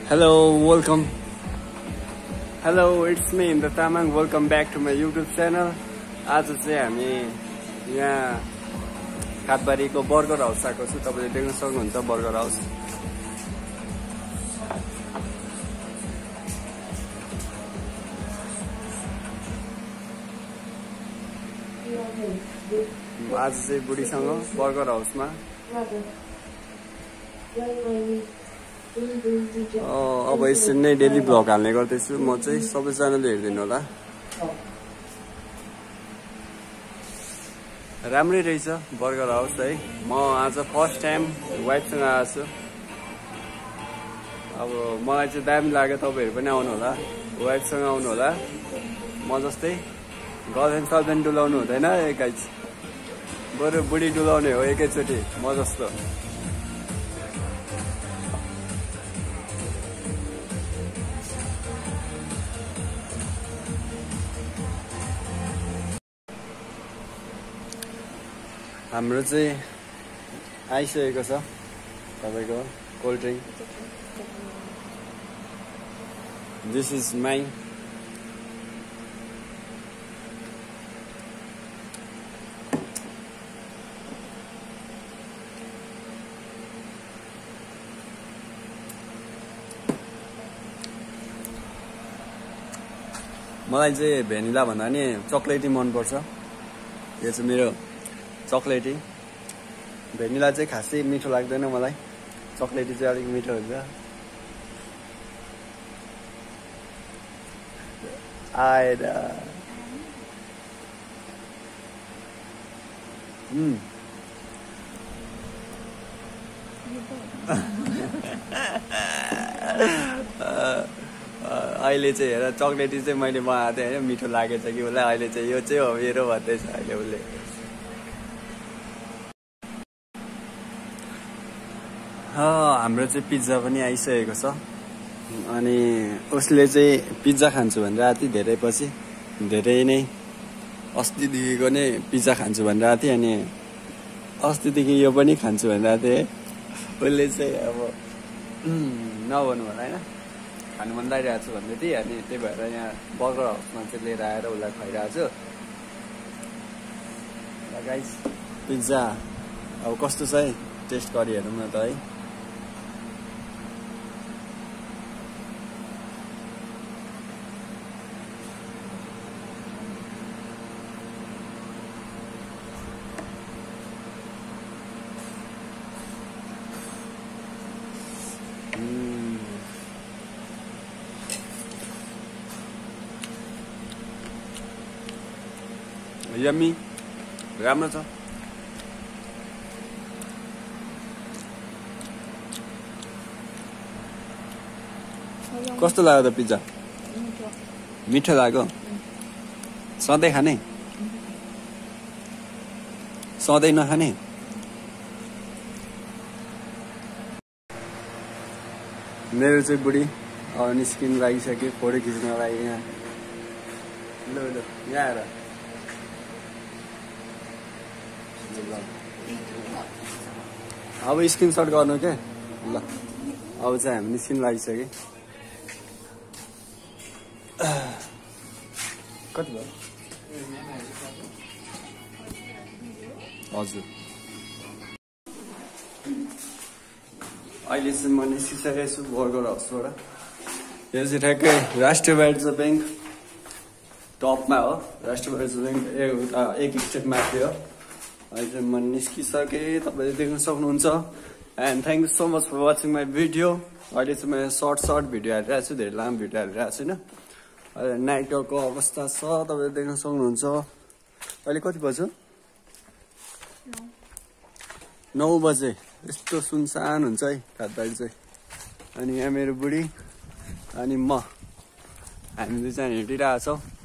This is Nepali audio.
Hello, welcome. Hello, it's me Indra Tamang. Welcome back to my YouTube channel. आज चाहिँ हामी यहाँ खादबारी को बर्गर हाउस आएको छु। तपाईले देख्न सक्नुहुन्छ बर्गर हाउस। आज चाहिँ बुढीसँग बर्गर हाउसमा अब यसरी नै डेली भ्लग हाल्ने गर्दैछु म चाहिँ। सबैजनाले हेरिदिनु होला। राम्रै रहेछ बर्गर हाउस है। म आज फर्स्ट टाइम वाइफसँग आएको छु। अब मलाई चाहिँ दामी लाग्यो। तपाईहरु पनि आउनु होला, वाइफसँग आउनु होला। म जस्तै गर्लफ्रेन्ड सर्लफ्रेन्ड डुलाउनु हुँदैन गाइस। बरु बुढी डुलाउने हो एकैचोटि म जस्तो। हाम्रो चाहिँ आइसकेको छ तपाईको cold drink. This is my मलाई चाहिँ भेनिला भन्दा नि चकलेटी मन पर्छ। यो चाहिँ मेरो चकलेटी। भेनिला चाहिँ खासै मिठो लाग्दैन मलाई। चकलेटी चाहिँ अलिक मिठो हुन्छ। आएर अहिले चाहिँ हेर चकलेटी चाहिँ मैले मगाएको थिएँ हैन। मिठो लागेछ कि उसलाई। अहिले चाहिँ यो चाहिँ हो मेरो भन्दैछ अहिले उसले। हाम्रो चाहिँ पिज्जा पनि आइसकेको छ। अनि उसले चाहिँ पिज्जा खान्छु भनिरहेको थियो धेरै पछि। धेरै नै अस्तिदेखिको नै पिज्जा खान्छु भनिरहेको थियो। अनि अस्तिदेखि यो पनि खान्छु भनिरहेको थिएँ। उसले चाहिँ अब नभन्नु होला होइन, खानु मन लागिरहेको छु भन्दै थिएँ। अनि त्यही भएर यहाँ बर्गर हाउसमा चाहिँ लिएर आएर उसलाई खुवाइरहेको छु। गाइस पिज्जा अब कस्तो छ है, टेस्ट गरी हेरौँ न त है। यम्मी राम्रो छ। कस्तो लाग्यो त पिज्जा? मिठो लाग्यो। सधैँ खाने? सधैँ नखाने? मेरो चाहिँ बुढी निस्किन लागिसक्यो फोटो खिच्न लागि। यहाँ ल ल यहाँ आएर अब स्क्रिनसट गर्नु के ल। अब चाहिँ हामी निस्किन लागिसक्यो। कति भयो? हजुर अहिले चाहिँ म निस्किसकेको छु बर्गर हाउसबाट। यो चाहिँ ठ्याक्कै राष्ट्रिय वाणिज्य ब्याङ्क टपमा हो। राष्ट्रिय वाणिज्य ब्याङ्क एक स्टेप माथि हो। अहिले चाहिँ म निस्किसकेँ। तपाईँले देख्न सक्नुहुन्छ। And thank you so much for watching my video. अहिले चाहिँ मैले सर्ट भिडियो हालिरहेको छु, धेरै लामो भिडियो हालिरहेको छैन। अहिले नाइटको अवस्था छ तपाईँले देख्न सक्नुहुन्छ। अहिले कति बज्यो? 9 बजे। यस्तो सुनसान हुन्छ है खादबारी चाहिँ। अनि यहाँ मेरो बुढी अनि म, हामी दुई चाहिँ हिँडिरहेको छौँ।